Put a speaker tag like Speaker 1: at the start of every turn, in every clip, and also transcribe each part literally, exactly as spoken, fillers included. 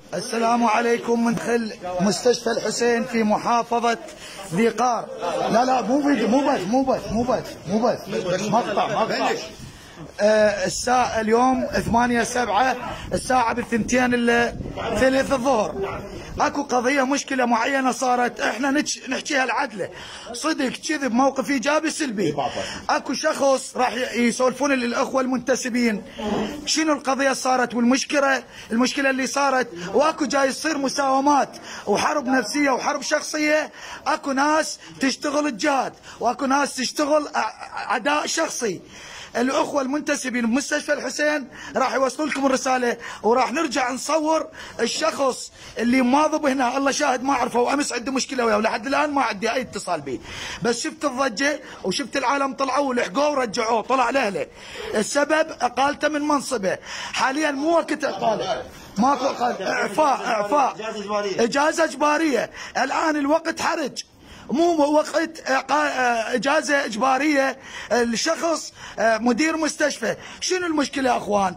Speaker 1: السلام عليكم. من دخل مستشفى الحسين في محافظة ذي قار. لا لا مو فيديو، مو بث مو بث مو بث مو بث مقطع مقطع. آه الساعة اليوم ثمانية سبعة، الساعة بالثنتين الا ثلث الظهر. اكو قضية مشكلة معينة صارت، احنا نحكيها العدلة، صدق كذب، موقف ايجابي سلبي. اكو شخص راح يسولفون للاخوة المنتسبين شنو القضية صارت والمشكلة، المشكلة اللي صارت، واكو جاي يصير مساومات وحرب نفسية وحرب شخصية. اكو ناس تشتغل الجهاد واكو ناس تشتغل عداء شخصي. الاخوه المنتسبين بمستشفى الحسين راح يوصلوا لكم الرساله، وراح نرجع نصور الشخص اللي ماضب هنا، الله شاهد ما اعرفه، وامس عندي مشكله وياه ولحد الان ما عندي اي اتصال به، بس شفت الضجه وشفت العالم طلعوا ولحقوه ورجعوه طلع لاهله. السبب اقالته من منصبه، حاليا مو وقت اقاله، ماكو اقاله، اعفاء اعفاء اجازه اجباريه. الان الوقت حرج، مو وقت اجازه اجباريه. الشخص مدير مستشفى، شنو المشكله يا اخوان؟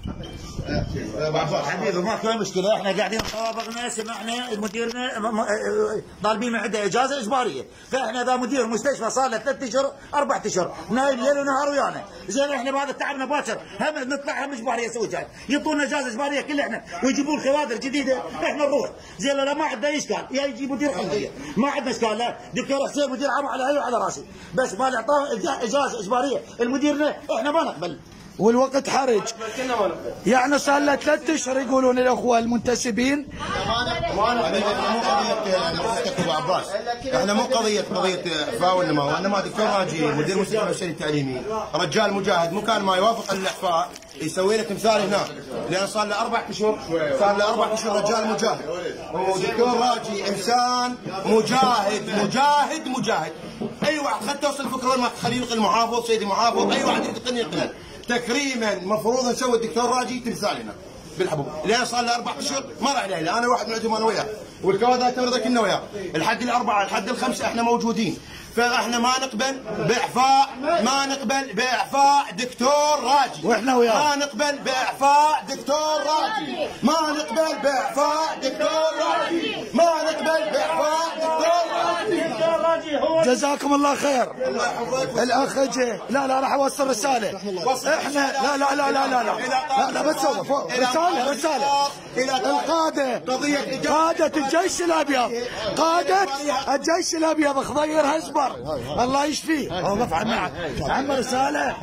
Speaker 2: حبيبي ماكو مشكله، احنا قاعدين طوابقنا سمعنا مديرنا طالبين من عنده اجازه اجباريه، فاحنا اذا مدير مستشفى صار له ثلاث اشهر اربع اشهر نايم ليل ونهار ويانا، زين احنا بهذا تعبنا باكر هم نطلع هم اجباريه نسوي جاي، يعطونا اجازه اجباريه كلنا احنا ويجيبون خوادر جديده احنا نروح، زين لا ما عندنا اشكال، يا يجي مدير حميه ما عندنا اشكال، لا دكتور حسين مدير عام على عيني وعلى راسي، بس ما نعطاه اجازه اجباريه المديرنا احنا ما نقبل.
Speaker 1: والوقت حرج، يعني صار له ثلاث اشهر يقولون الاخوه المنتسبين.
Speaker 3: مو قضيه ابو عباس، احنا مو قضيه قضيه اعفاء ولا ما هو، انما دكتور راجي مدير مستشفى الحسين التعليمي رجال مجاهد، مو كان ما يوافق الاعفاء يسوي له تمثال هناك، لان صار له اربع اشهر، صار له اربع اشهر رجال مجاهد، ودكتور راجي انسان مجاهد مجاهد مجاهد. اي واحد خل توصل الفكره وين ما خليل المحافظ سيدي المحافظ، اي واحد يقدر يقنع تكريما مفروض نسوي الدكتور راجي تمثالنا بالحبوب، لان صار له اربع اشهر ما راح له، انا واحد من عندهم انا وياه، والكوادر تمرض كنا وياه، الحد الاربعه الحد الخمسه احنا موجودين، فاحنا ما نقبل باعفاء، ما نقبل باعفاء دكتور راجي،
Speaker 1: واحنا وياه
Speaker 3: ما نقبل باعفاء دكتور راجي، ما نقبل باعفاء دكتور راجي، ما نقبل باعفاء دكتور راجي.
Speaker 1: جزاكم الله خير. الاخ جه، لا لا راح اوصل رساله، احنا لا لا لا لا لا لا لا بس رساله رساله القاده، قاده الجيش الابيض، قاده الجيش الابيض خضير هزبر الله يشفيه، اوقف عمي عم رساله.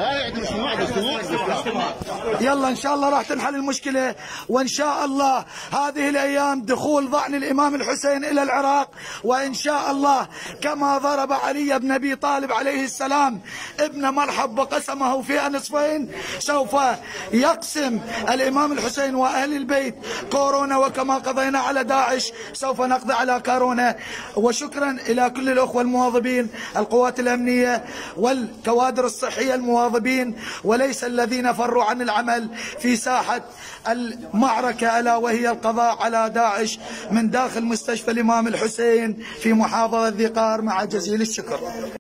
Speaker 1: يلا ان شاء الله راح تنحل المشكله، وان شاء الله هذه الايام دخول ضعن الامام الحسين الى العراق، وان شاء الله كما ضرب علي بن ابي طالب عليه السلام ابن مرحب وقسمه في نصفين، سوف يقسم الامام الحسين واهل البيت كورونا، وكما قضينا على داعش سوف نقضي على كورونا. وشكرا الى كل الاخوه المواظبين، القوات الامنيه والكوادر الصحيه المواظبين، وليس الذين فروا عن العمل في ساحه المعركه الا وهي القضاء على داعش من داخل مستشفى الامام الحسين في محافظه ذي قار، مع جزيل الشكر.